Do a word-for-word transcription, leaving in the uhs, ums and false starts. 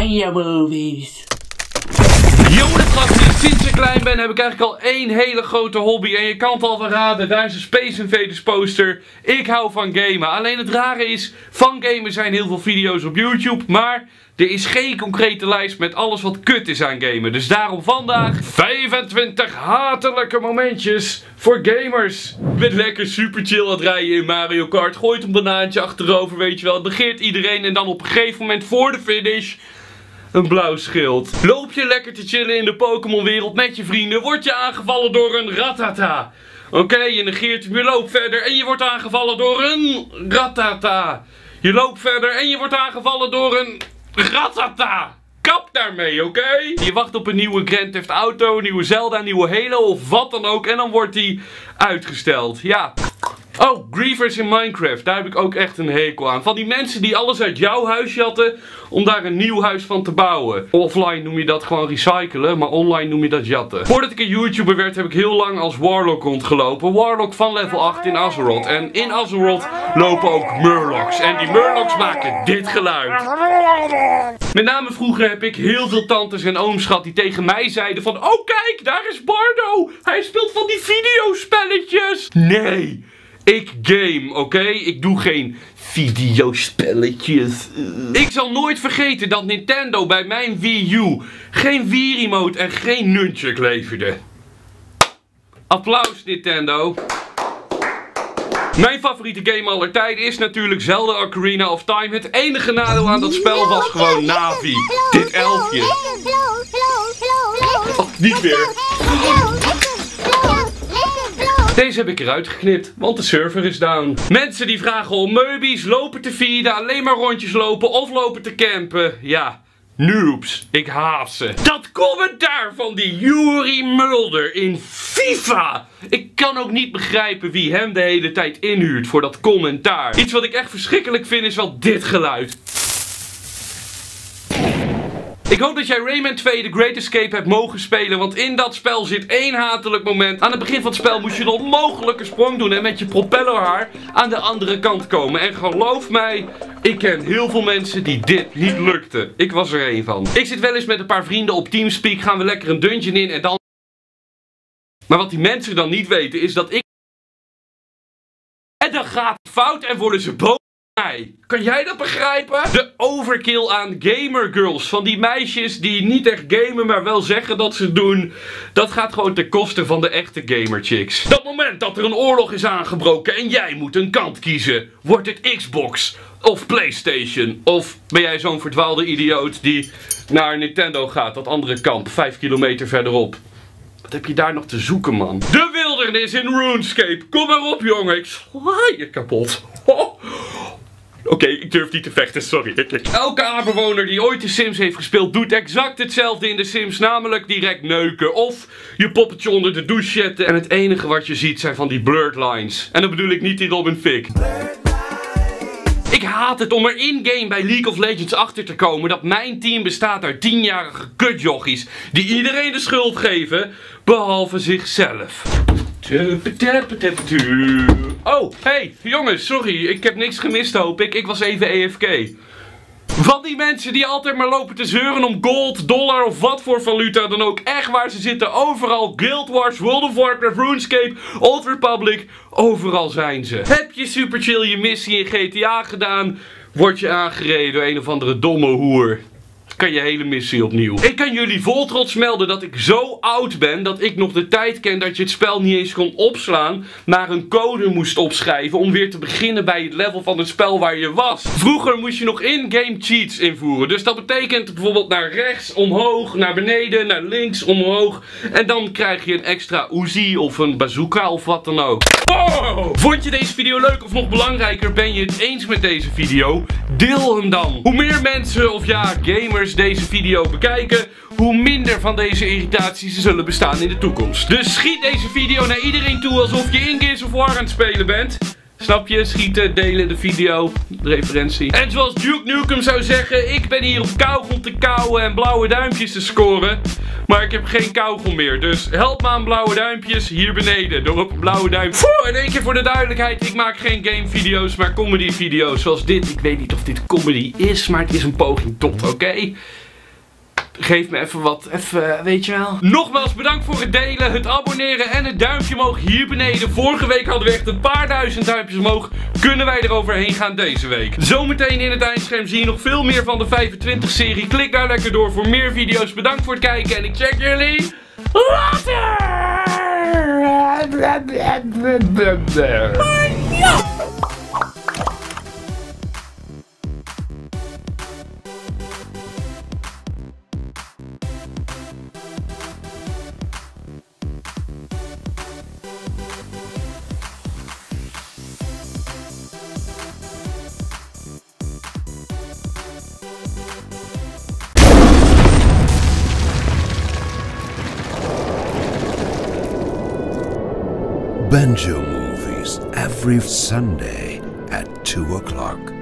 Oranje movies. Yo, de gasten, sinds ik klein ben heb ik eigenlijk al één hele grote hobby. En je kan het al verraden, daar is een Space Invaders poster. Ik hou van gamen. Alleen het rare is, van gamen zijn heel veel video's op YouTube. Maar er is geen concrete lijst met alles wat kut is aan gamen. Dus daarom vandaag vijfentwintig hatelijke momentjes voor gamers. Ik ben lekker super chill aan het rijden in Mario Kart. Gooit een banaantje achterover, weet je wel. Het begeert iedereen en dan op een gegeven moment voor de finish een blauw schild. Loop je lekker te chillen in de Pokémon wereld met je vrienden, word je aangevallen door een Rattata. Oké, okay, je negeert hem, je loopt verder en je wordt aangevallen door een Rattata. Je loopt verder en je wordt aangevallen door een Rattata. Kap daarmee, oké? Okay? Je wacht op een nieuwe Grand Theft Auto, een nieuwe Zelda, een nieuwe Halo of wat dan ook en dan wordt die uitgesteld. Ja. Oh, griefers in Minecraft. Daar heb ik ook echt een hekel aan. Van die mensen die alles uit jouw huis jatten om daar een nieuw huis van te bouwen. Offline noem je dat gewoon recyclen, maar online noem je dat jatten. Voordat ik een YouTuber werd heb ik heel lang als Warlock rondgelopen. Warlock van level acht in Azeroth. En in Azeroth lopen ook Murlocs. En die Murlocs maken dit geluid. Met name vroeger heb ik heel veel tantes en ooms gehad die tegen mij zeiden van: oh kijk, daar is Bardo. Hij speelt van die videospelletjes. Nee. Ik game, oké? Okay? Ik doe geen videospelletjes. Uh. Ik zal nooit vergeten dat Nintendo bij mijn Wii U geen Wii-remote en geen nunchuk leverde. Applaus, Nintendo. Mijn favoriete game aller tijden is natuurlijk Zelda Ocarina of Time. Het enige nadeel aan dat spel was gewoon Navi. Dit elfje. Oh, niet weer. Deze heb ik eruit geknipt, want de server is down. Mensen die vragen om meubies, lopen te feeden, alleen maar rondjes lopen of lopen te campen. Ja, noobs. Ik haat ze. Dat commentaar van die Yuri Mulder in FIFA. Ik kan ook niet begrijpen wie hem de hele tijd inhuurt voor dat commentaar. Iets wat ik echt verschrikkelijk vind is wel dit geluid. Ik hoop dat jij Rayman twee The Great Escape hebt mogen spelen, want in dat spel zit één hatelijk moment. Aan het begin van het spel moest je een onmogelijke sprong doen en met je propellerhaar aan de andere kant komen. En geloof mij, ik ken heel veel mensen die dit niet lukte. Ik was er één van. Ik zit wel eens met een paar vrienden op Teamspeak, gaan we lekker een dungeon in en dan... Maar wat die mensen dan niet weten is dat ik... En dan gaat het fout en worden ze boos. Kan jij dat begrijpen? De overkill aan gamergirls. Van die meisjes die niet echt gamen, maar wel zeggen dat ze het doen. Dat gaat gewoon ten koste van de echte gamerchicks. Dat moment dat er een oorlog is aangebroken en jij moet een kant kiezen. Wordt het Xbox of PlayStation? Of ben jij zo'n verdwaalde idioot die naar Nintendo gaat, dat andere kamp, vijf kilometer verderop? Wat heb je daar nog te zoeken, man? De wildernis in RuneScape. Kom maar op, jongen. Ik sla je kapot. Oh. Oké, okay, ik durf niet te vechten, sorry. Elke aardbewoner die ooit de Sims heeft gespeeld doet exact hetzelfde in de Sims, namelijk direct neuken of je poppetje onder de douche zetten. En het enige wat je ziet zijn van die blurred lines. En dan bedoel ik niet die Robin Thicke. Ik haat het om er in-game bij League of Legends achter te komen dat mijn team bestaat uit tienjarige kutjochies die iedereen de schuld geven, behalve zichzelf. Oh, hey, jongens, sorry, ik heb niks gemist hoop ik, ik was even A F K. Van die mensen die altijd maar lopen te zeuren om gold, dollar of wat voor valuta dan ook. Echt waar, ze zitten overal. Guild Wars, World of Warcraft, RuneScape, Old Republic. Overal zijn ze. Heb je super chill je missie in G T A gedaan, word je aangereden door een of andere domme hoer. Kan je hele missie opnieuw. Ik kan jullie vol trots melden dat ik zo oud ben dat ik nog de tijd ken dat je het spel niet eens kon opslaan, maar een code moest opschrijven om weer te beginnen bij het level van het spel waar je was. Vroeger moest je nog in-game cheats invoeren. Dus dat betekent bijvoorbeeld naar rechts, omhoog, naar beneden, naar links, omhoog. En dan krijg je een extra Uzi of een bazooka of wat dan ook. Oh! Vond je deze video leuk of nog belangrijker, ben je het eens met deze video? Deel hem dan. Hoe meer mensen of ja, gamers deze video bekijken, hoe minder van deze irritaties er zullen bestaan in de toekomst. Dus schiet deze video naar iedereen toe alsof je in Gears of War aan het spelen bent. Snap je? Schieten, delen de video, de referentie. En zoals Duke Nukem zou zeggen, ik ben hier op kauwgom te kauwen en blauwe duimpjes te scoren. Maar ik heb geen kauwgom meer, dus help me aan blauwe duimpjes hier beneden. Door op een blauwe duim. Poeh, en één keer voor de duidelijkheid, ik maak geen gamevideo's, maar comedy video's zoals dit. Ik weet niet of dit comedy is, maar het is een poging tot, oké? Okay? geef me even wat, even, weet je wel. Nogmaals bedankt voor het delen, het abonneren en het duimpje omhoog hier beneden. Vorige week hadden we echt een paar duizend duimpjes omhoog. Kunnen wij er overheen gaan deze week. Zometeen in het eindscherm zie je nog veel meer van de vijfentwintig serie. Klik daar lekker door voor meer video's. Bedankt voor het kijken en ik check jullie later! Banjo Movies every Sunday at two o'clock.